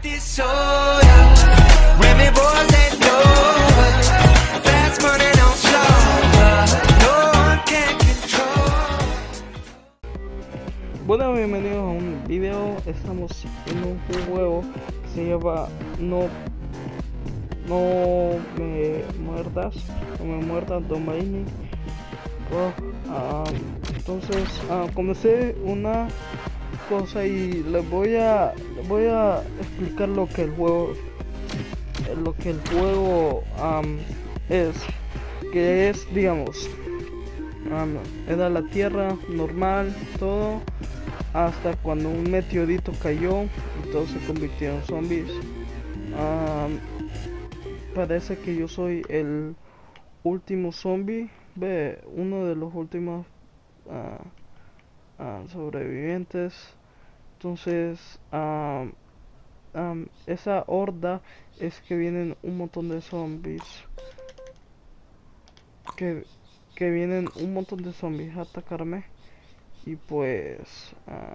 this soda. Remy boys that know fast money don't slow. No one can control. Bueno, bienvenidos a un video. Estamos en un juego que se llama No me muerdas, don't bite me. Entonces comencé una cosa y les voy a explicar lo que el juego es, que es, digamos, era la tierra normal, todo, hasta cuando un meteorito cayó y todos se convirtieron en zombies. Parece que yo soy el último zombie, uno de los últimos sobrevivientes. Entonces esa horda es que vienen un montón de zombies, que vienen un montón de zombies a atacarme, y pues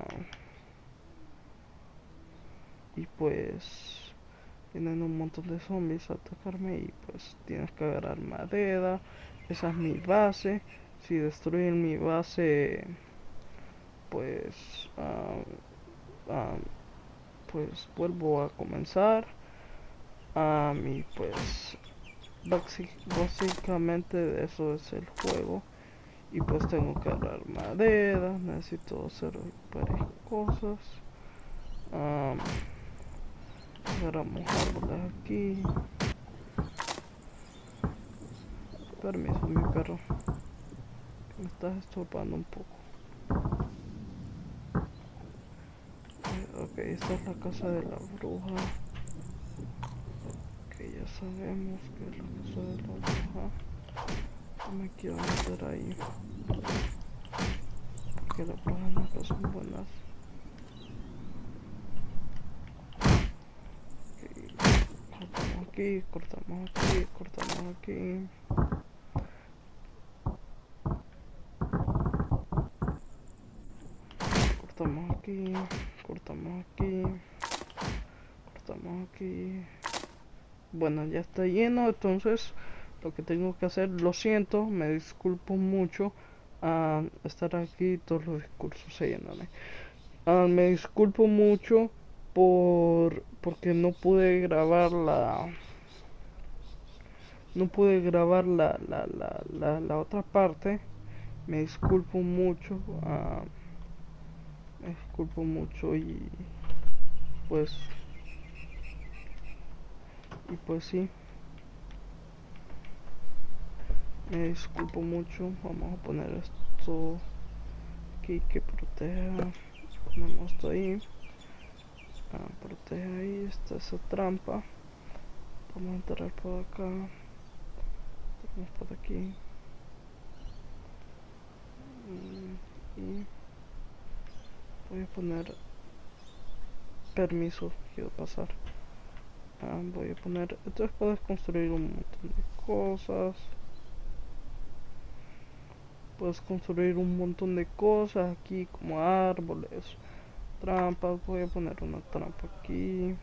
vienen un montón de zombies a atacarme, y pues tienes que agarrar madera. Esa es mi base. Si destruyen mi base, pues pues vuelvo a comenzar. Y pues básicamente eso es el juego. Y pues tengo que agarrar madera, necesito hacer varias cosas. Agarramos árboles aquí. Permiso, mi perro, me estás estorbando un poco. Ok, esta es la casa de la bruja. Ok, ya sabemos que es la casa de la bruja. No me quiero meter ahí, porque las brujas nunca son buenas. Okay, cortamos aquí, cortamos aquí. Cortamos aquí, cortamos aquí, cortamos aquí. Bueno, ya está lleno. Entonces lo que tengo que hacer, lo siento, me disculpo mucho estar aquí, todos los discursos se llenan. Me disculpo mucho porque no pude grabar la otra parte. Me disculpo mucho, y pues sí, me disculpo mucho. Vamos a poner esto aquí que proteja. Ponemos esto ahí, protege ahí. Está esa trampa. Vamos a entrar por acá, vamos por aquí, y voy a poner permiso, quiero pasar. Voy a poner, entonces puedes construir un montón de cosas. Puedes construir un montón de cosas aquí, como árboles, trampas. Voy a poner una trampa aquí,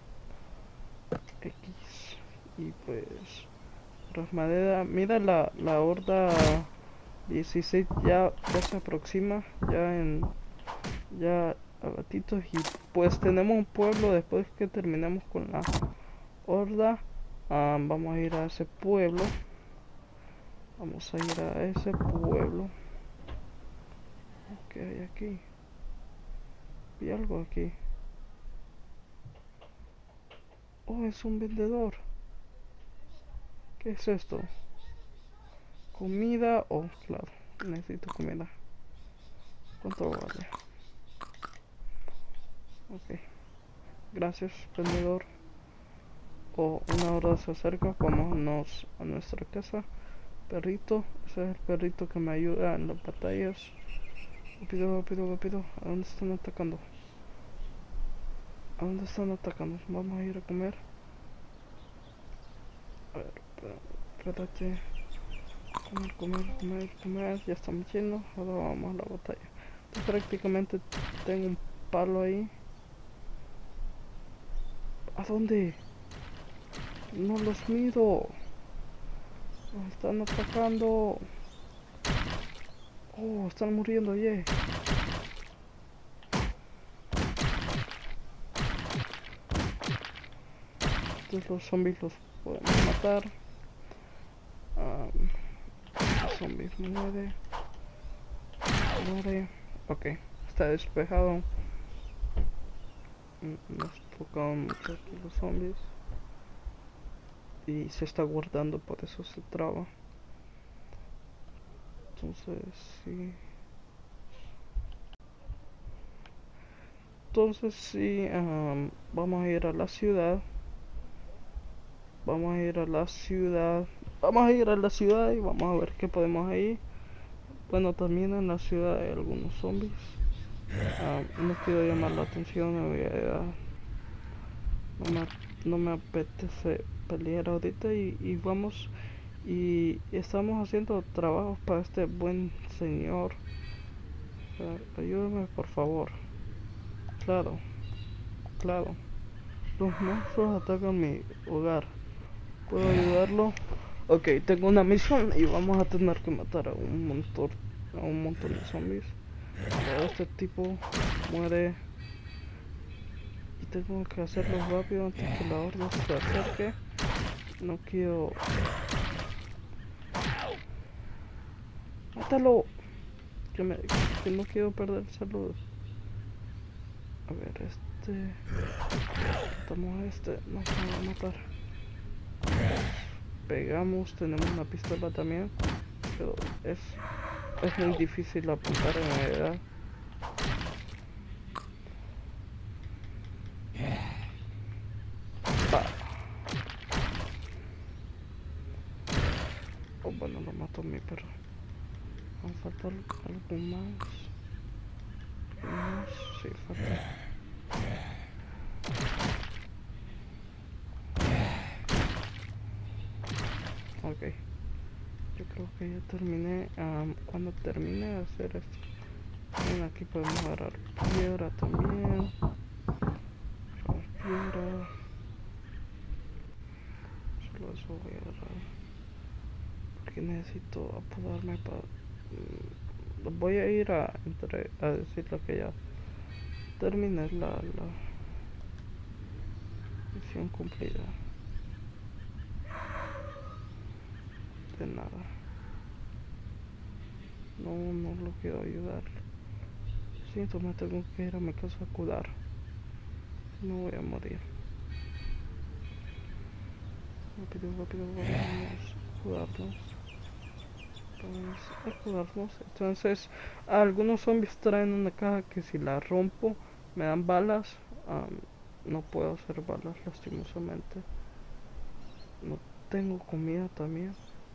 X, y pues madera. Mira, la horda 16 ya se aproxima, ya a ratitos, y pues tenemos un pueblo. Después que terminemos con la horda, vamos a ir a ese pueblo. ¿Qué hay aquí? Vi algo aquí. Oh, es un vendedor. ¿Qué es esto? Comida. Oh, claro, necesito comida. ¿Cuánto vale? Ok, gracias, vendedor. Una hora se acerca. Vámonos a nuestra casa. Perrito, ese es el perrito que me ayuda en las batallas. Rápido, rápido, rápido. ¿A dónde están atacando? Vamos a ir a comer. A ver, espérate. Comer. Ya estamos llenos. Ahora vamos a la batalla. Entonces, prácticamente tengo un palo ahí. dónde? No los miro. Nos están atacando. Oh, están muriendo, yeah. Entonces los zombies los podemos matar. El zombie muere. Muere. Ok, está despejado. Nos tocaron mucho aquí los zombies. Y se está guardando, por eso se traba. Entonces, sí. Entonces, sí, vamos a ir a la ciudad. Vamos a ir a la ciudad. Vamos a ir a la ciudad y vamos a ver qué podemos ahí. Bueno, también en la ciudad hay algunos zombies. No quiero llamar la atención, no me apetece pelear ahorita y vamos y estamos haciendo trabajos para este buen señor. Ayúdame, por favor. Claro, claro. Los monstruos atacan mi hogar. ¿Puedo ayudarlo? Ok, tengo una misión y vamos a tener que matar a un montón de zombies. Pero este tipo muere y tengo que hacerlo rápido antes que la horda se acerque. No quiero... ¡Mátalo! Que no quiero perder salud. A ver, matamos a este, no se va a matar. Pegamos, tenemos una pistola también, pero es muy difícil apuntar en realidad. Oh, bueno, lo mató mi perro. Vamos a faltar algo más. Sí, falta. Ok, yo creo que ya terminé. Cuando termine de hacer esto, bueno, aquí podemos agarrar piedra también. Piedra. Solo eso voy a agarrar porque necesito apurarme para... voy a ir a decirle que ya terminé la misión cumplida. De nada. No lo quiero ayudar. Siento, me tengo que ir a mi casa a cuidar. No voy a morir. Rápido, vamos a cuidarnos. Entonces, algunos zombies traen una caja que si la rompo me dan balas. No puedo hacer balas, lastimosamente. No tengo comida también.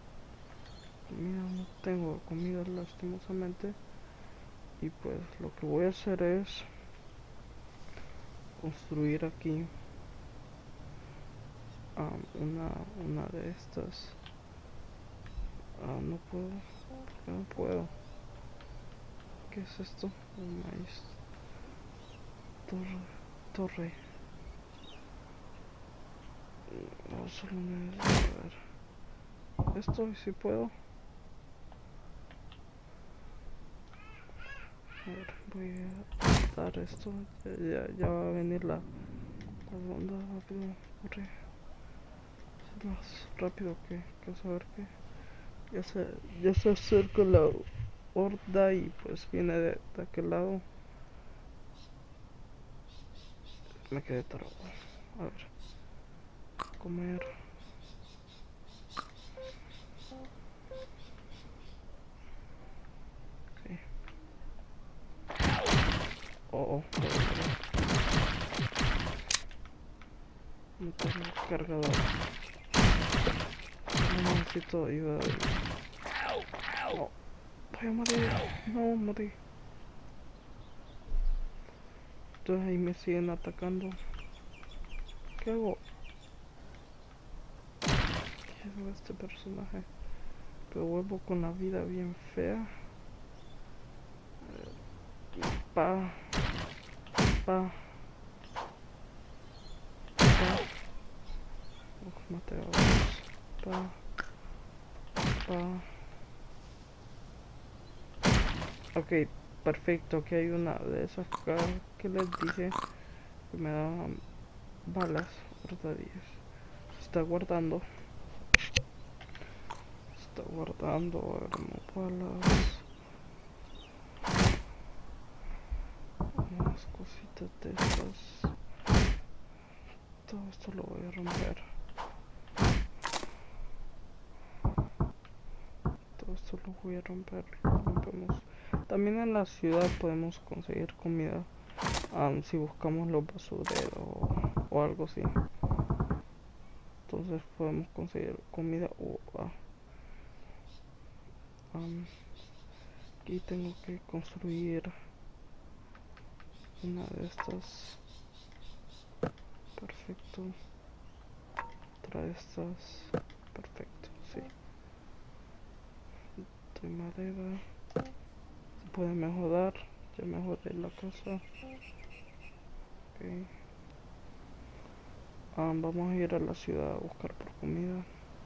No tengo comida, lastimosamente. Y pues lo que voy a hacer es construir aquí una de estas. No puedo, ¿por qué no puedo? ¿Qué es esto? Un maíz. Torre. No, solo necesito ver esto y si puedo. A ver, voy a dar esto. Ya va a venir la ronda. Rápido, corre. Es más rápido que saber que ya se acerca la horda y pues viene de aquel lado. Me quedé trabado. A ver, comer. Okay. Oh. No tengo cargador. No necesito ayuda. No. Voy a morir. No, morí. Entonces ahí me siguen atacando. ¿Qué hago? ¿Qué hago este personaje? Pero vuelvo con la vida bien fea. Pa. mateos. Ok, perfecto. Aquí hay una de esas cajas que les dije que me daban balas, hurtadillas. Se está guardando. Agarramos balas. Unas cositas de estas. Todo esto lo voy a romper. Lo rompemos. También en la ciudad podemos conseguir comida. Si buscamos los basureros o algo así. Entonces podemos conseguir comida. Aquí tengo que construir una de estas. Perfecto. Otra de estas. Perfecto, sí. De madera. Se puede mejorar. Ya mejoré la casa. Okay. Vamos a ir a la ciudad a buscar por comida.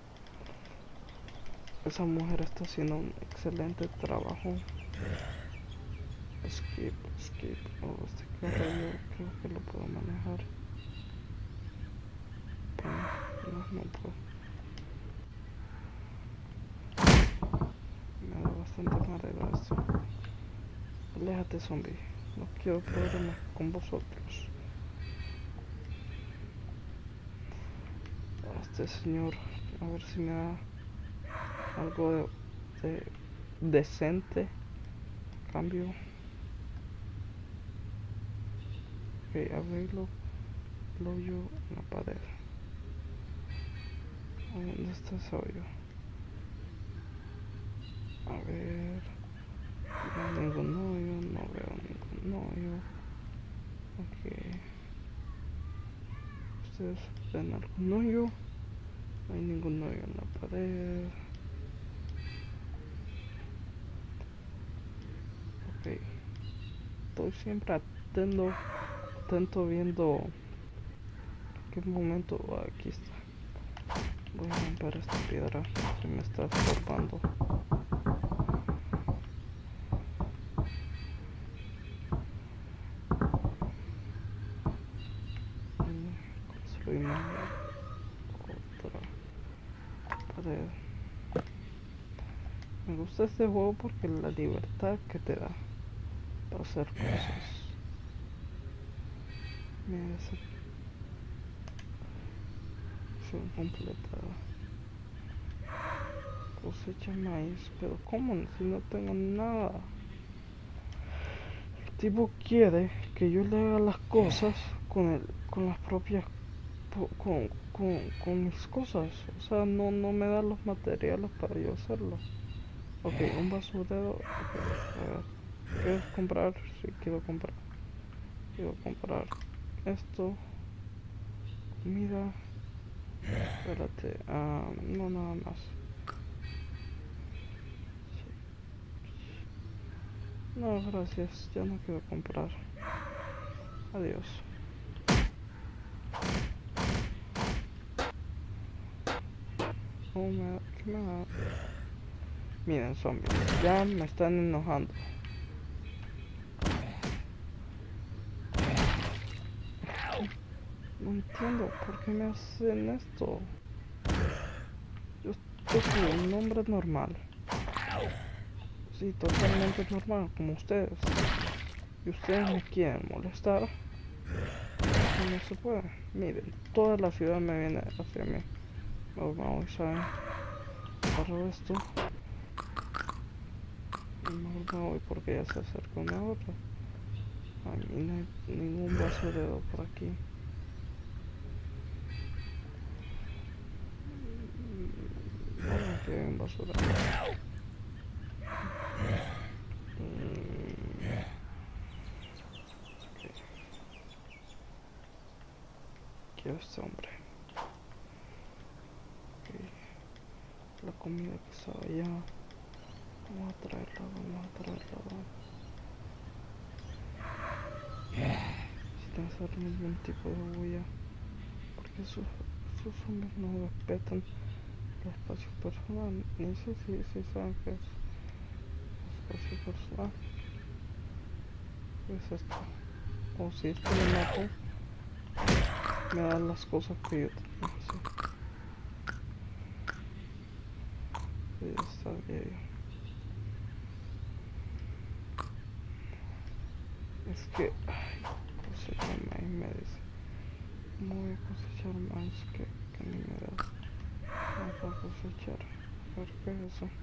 Esa mujer está haciendo un excelente trabajo. Escape. Este carro yo creo que lo puedo manejar. No puedo. Me da bastante madera esto. Aléjate, zombie. No quiero problemas con vosotros. Este señor, a ver si me da algo de decente. Cambio. Ok, abrirlo. El hoyo en la pared. ¿Dónde está ese hoyo? A ver. No veo ningún hoyo. Ok. ¿Ustedes ven algún hoyo? No hay ningún hoyo en la pared. Ok. Estoy siempre atento viendo qué momento. Aquí está. Voy a romper esta piedra que me está estorbando. Construimos otra pared. Me gusta este juego porque la libertad que te da para hacer cosas. Mira esa acción completada. Cosecha maíz, pero ¿cómo? Si no tengo nada. El tipo quiere que yo le haga las cosas con las propias, con mis cosas. O sea, no me da los materiales para yo hacerlo. Ok, un basurero. Okay, a ver. ¿Quieres comprar? Sí, quiero comprar esto. Comida. Espérate. No, nada más. No, gracias. Ya no quiero comprar. Adiós. ¿Qué me da? Miren, zombies. Ya me están enojando. No entiendo por qué me hacen esto. Yo soy un hombre normal. Sí, totalmente normal, como ustedes. Y ustedes me quieren molestar. Y no se puede. Miren, toda la ciudad me viene hacia mí. Vamos, ¿saben? Agarro esto. Y mejor me voy porque ya se acerca una otra. A mí no hay ningún basurero por aquí. Bueno, aquí hay un basurero. Quiero este hombre. Okay. La comida que estaba allá. Vamos a traerla. Sin hacer ningún tipo de bulla. Porque eso esos zombies no respetan el espacio personal. Ni sé si saben qué es espacio personal. ¿Qué es esto? O si es que me mato, me dan las cosas que yo tengo que hacer. Y ya está bien. Es que, ay, cosechar maíz me dice. ¿Cómo voy a cosechar maíz que ni me da? Vamos a cosechar. A ver qué es eso.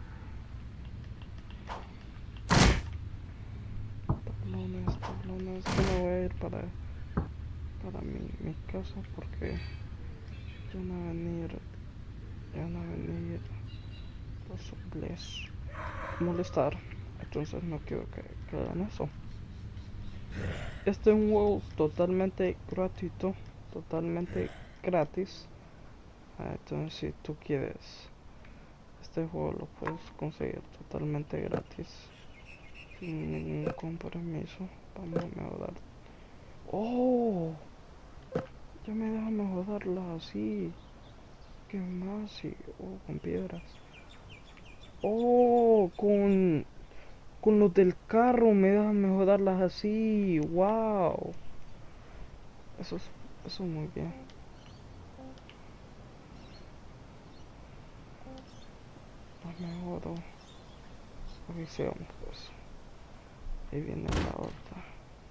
Tablones. Que me voy a ir para mi casa porque ya no van a venir los zombies a molestar. Entonces no quiero que hagan eso. Este es un juego totalmente gratuito, totalmente gratis. Entonces si tú quieres, este juego lo puedes conseguir totalmente gratis, sin ningún compromiso. Vamos a mejorar. ¡Oh! Ya me deja mejorarla así. ¿Qué más? Con piedras. ¡Oh! Con los del carro me dejan mejorarlas así. ¡Wow! Eso es muy bien. Las mejoro. Revisemos pues. Ahí viene la otra.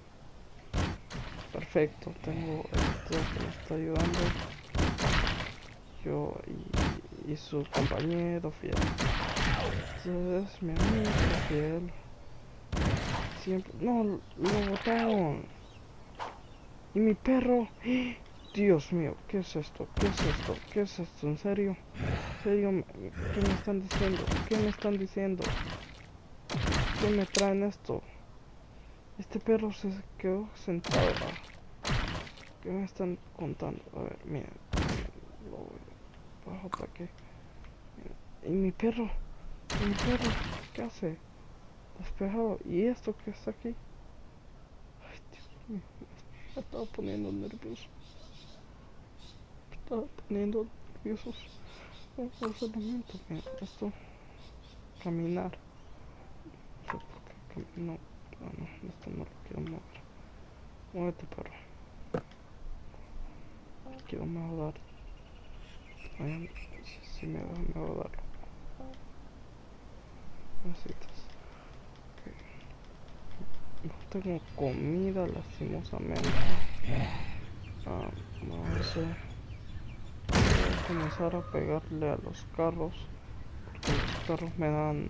Perfecto, tengo esto que me está ayudando. Yo y su compañero fiel. Entonces, mi amigo fiel. Siempre. No, lo botaron. Y mi perro. Dios mío, ¿qué es esto? ¿Qué es esto? ¿Qué es esto? ¿En serio? ¿En serio? ¿Qué me están diciendo? ¿Qué me están diciendo? ¿Qué me traen esto? Este perro se quedó sentado. ¿Qué me están contando? A ver, miren. Lo voy bajo para que. ¿Y mi perro? ¿Y mi perro? ¿Qué hace? Despejado. ¿Y esto que está aquí? Ay, Dios mío. Me estaba poniendo nervioso. Me estaba poniendo nervioso. Vamos a hacer un momento. Mira, esto. Caminar. No sé por qué camino. No, esto no lo quiero mover. Muévete, perro. Quiero mejorar. Ay, si me dejan mejorarlo. Necesitas. Okay. No tengo comida, lastimosamente. No sé. Voy a comenzar a pegarle a los carros. Porque los carros me dan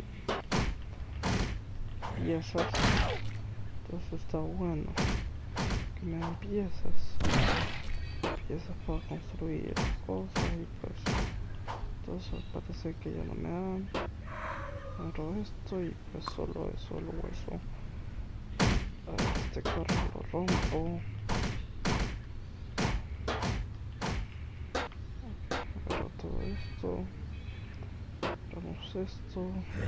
piezas. Entonces está bueno que me den piezas. Piezas para construir cosas y pues. Entonces parece que ya no me dan. Agarro esto y pues solo eso, el hueso. Este carro lo rompo. Agarro todo esto. Agarramos esto. Esto.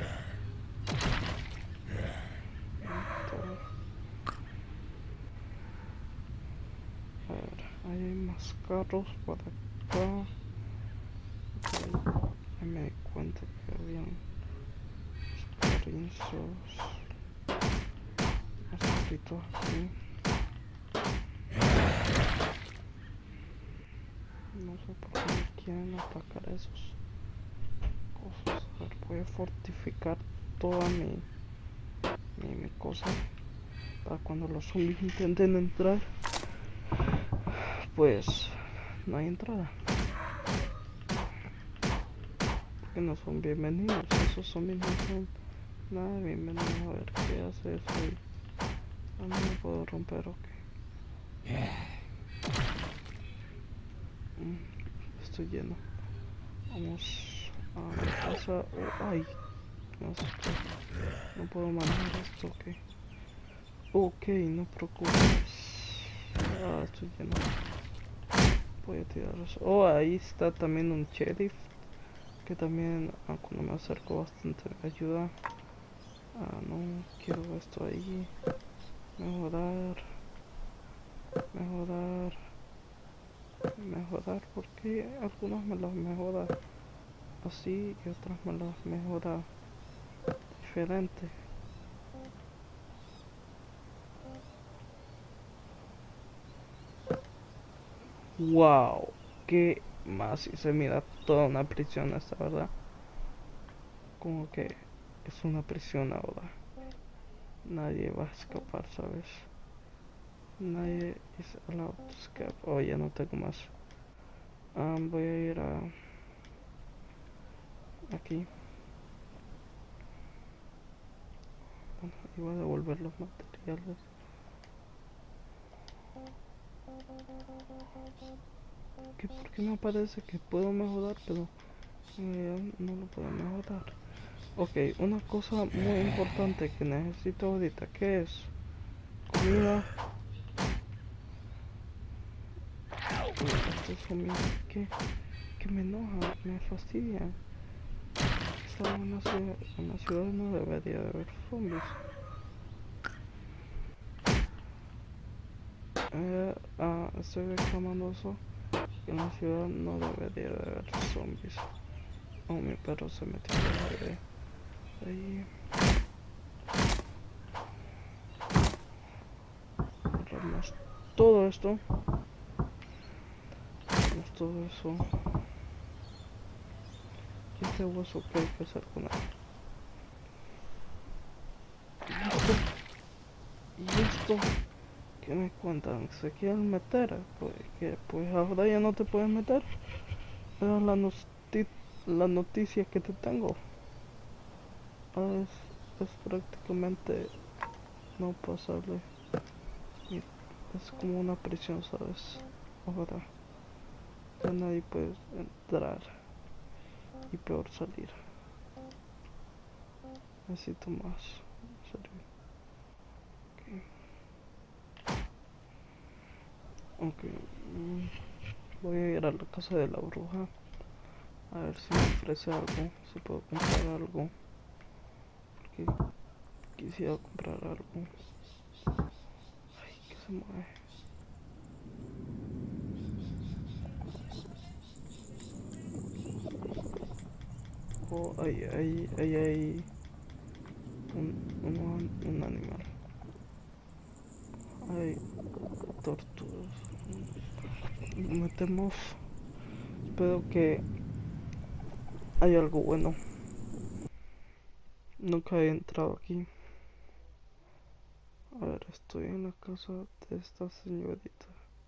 A ver, ahí hay más carros por acá. Ahí me di cuenta que habían carrinzos. Más carritos aquí. No sé por qué me quieren atacar esos cosas. A ver, voy a fortificar toda mi cosa para cuando los zombies intenten entrar, pues no hay entrada. Porque no son bienvenidos. Esos zombies no son nada bienvenidos. A ver qué hace eso. No me puedo romper, ok. Estoy lleno. Vamos a mi casa. Ay, no sé qué. No puedo manejar esto, ok. Ok, no preocupes. Estoy lleno. Voy a tirar eso. Oh, ahí está también un sheriff. Que también cuando me acerco bastante me ayuda. No quiero esto ahí. Mejorar. mejorar, porque algunas me las mejora así y otras me las mejora diferente. Wow, que más si se mira toda una prisión esta, ¿verdad? Como que es una prisión ahora. Nadie va a escapar, ¿sabes? Nadie is allowed to escape. Oh, ya no tengo más. Voy a ir a aquí. Bueno, iba a devolver los materiales. ¿Por qué me parece que puedo mejorar, pero no lo puedo mejorar? Ok, una cosa muy importante que necesito ahorita, ¿qué es? Comida. Esto es comida que me enoja, me fastidia. Estaba en la ciudad no debería de haber zombies. Estoy reclamando eso. En la ciudad no debería de haber zombies. Oh, mi perro se metió de ahí. Borramos todo esto. Borramos todo eso. Y este hueso, ¿qué hay que hacer con él? Y esto, ¿qué me cuentan? ¿Se quieren meter? Pues ahora ya no te puedes meter. Era la noticia que te tengo. Es prácticamente no pasable. Y es como una prisión, ¿sabes? Ahora ya nadie puede entrar y peor salir. Necesito más. En serio. Ok. Voy a ir a la casa de la bruja. A ver si me ofrece algo. Si puedo comprar algo. Porque quisiera comprar algo. Ay, que se mueve. Oh, hay un animal. Hay tortugas. Metemos. Espero que hay algo bueno. Nunca he entrado aquí. A ver, estoy en la casa de esta señorita.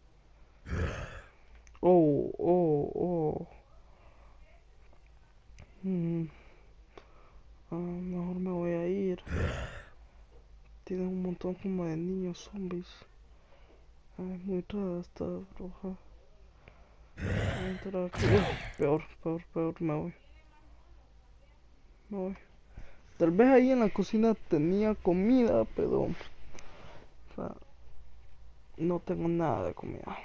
Oh. Mejor me voy a ir. Tiene un montón como de niños zombies. Ay, muy rara esta bruja. Voy a entrar aquí. Peor, me voy. Tal vez ahí en la cocina tenía comida, pero o sea, no tengo nada de comida.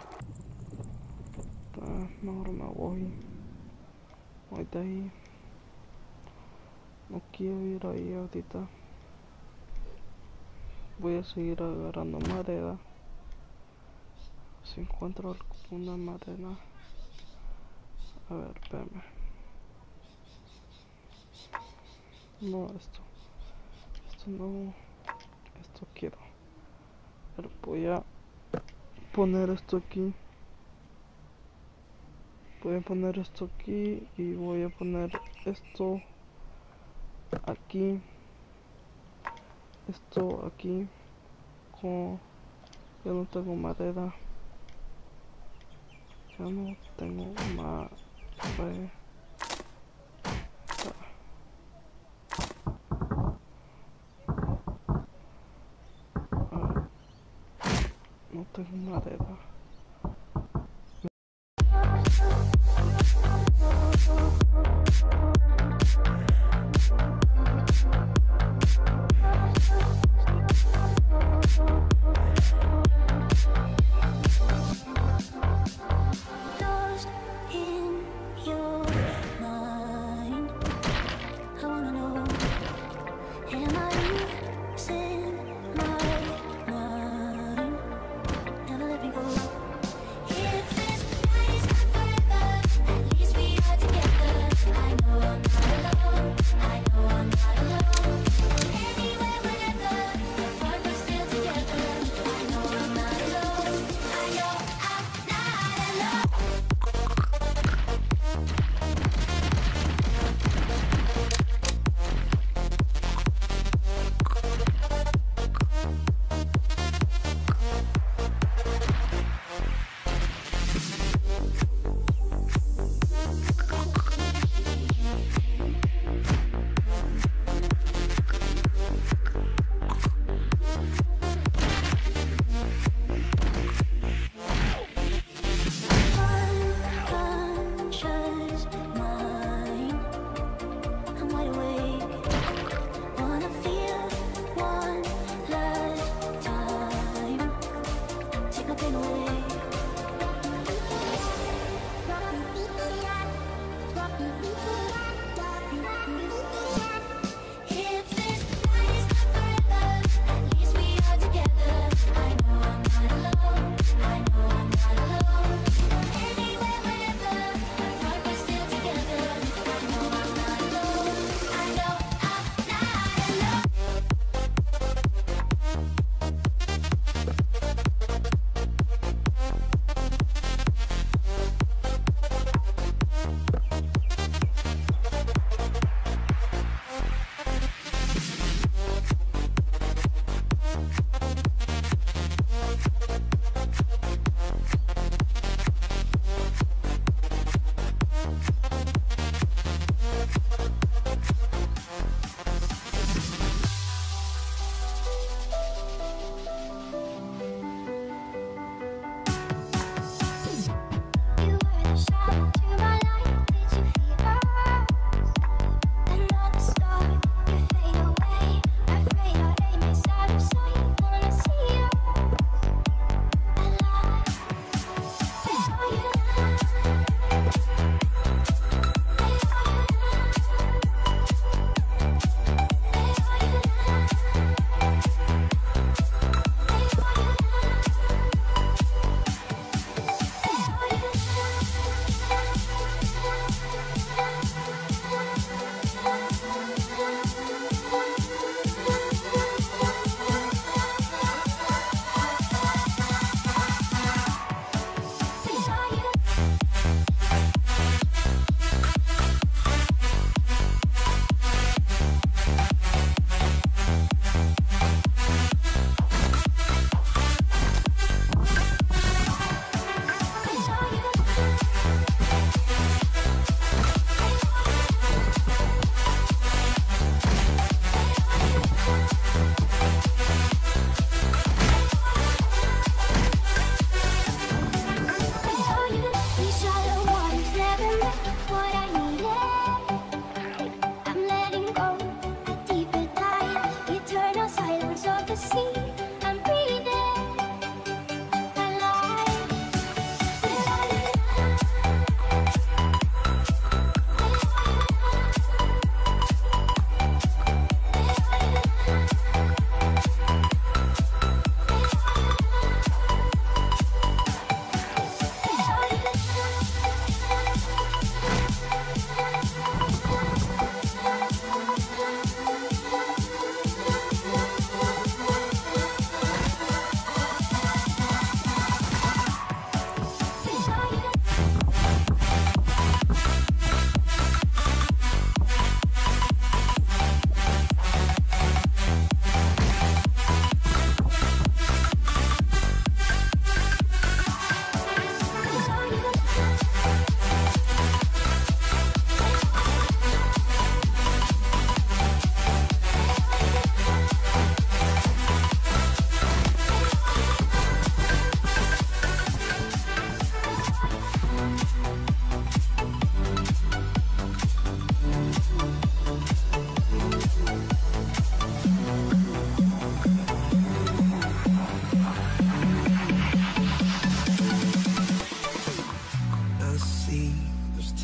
Mejor me voy. Voy de ahí. No quiero ir ahí ahorita. Voy a seguir agarrando madera. Si encuentro alguna madera. A ver, espérame. No, esto no. Esto quiero. Pero voy a poner esto aquí. Voy a poner esto aquí y voy a poner esto aquí. Esto aquí. Como ya no tengo madera. Ya no tengo madera. No tengo madera. Lost in your mind. I wanna know, am I losing my mind? Never let me go. If this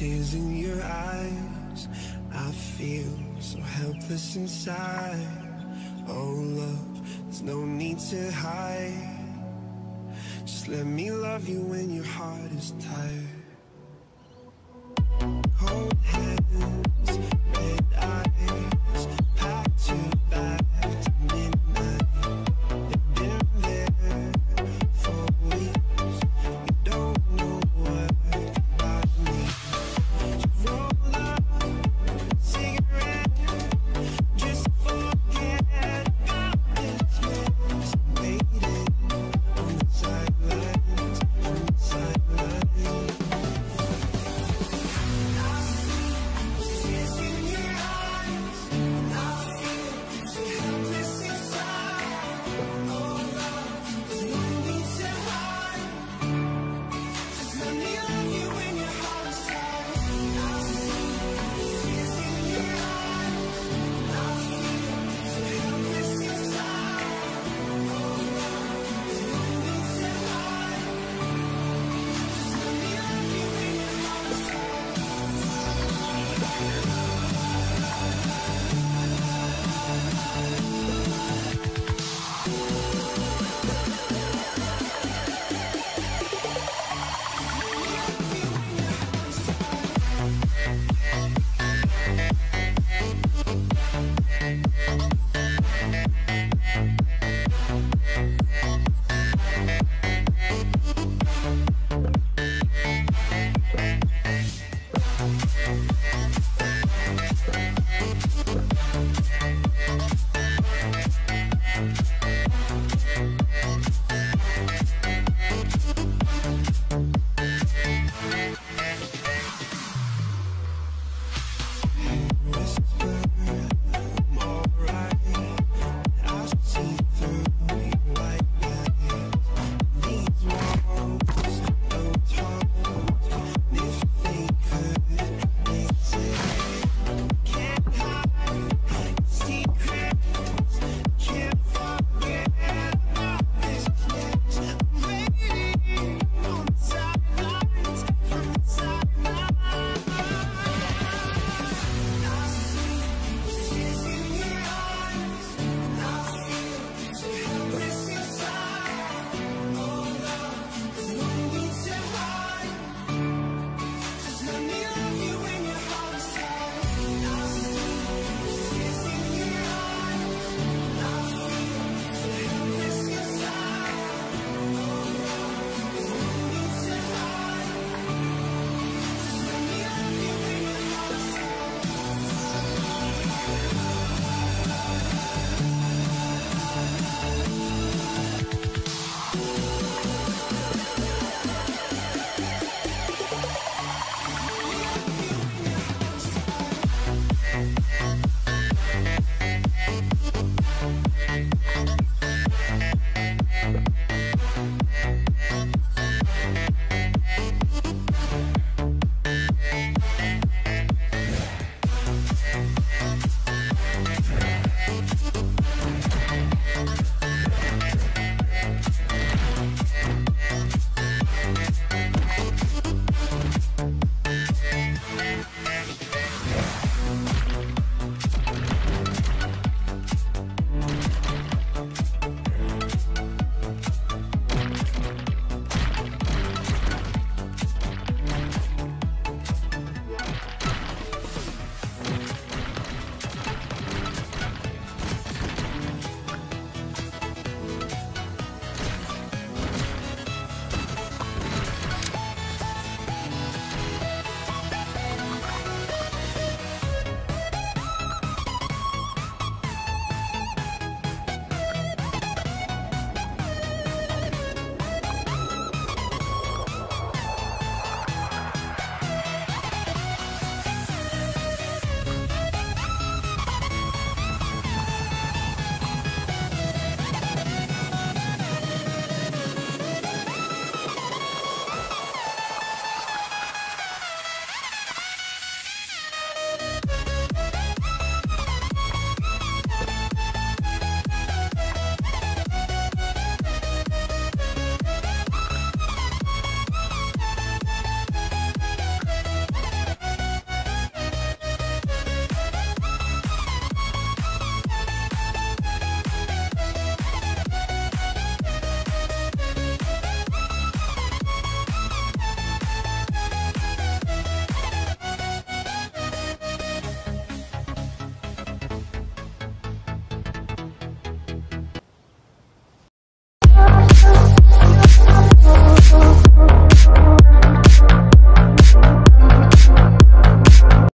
tears in your eyes. I feel so helpless inside. Oh love, there's no need to hide. Just let me love you when your heart is tired.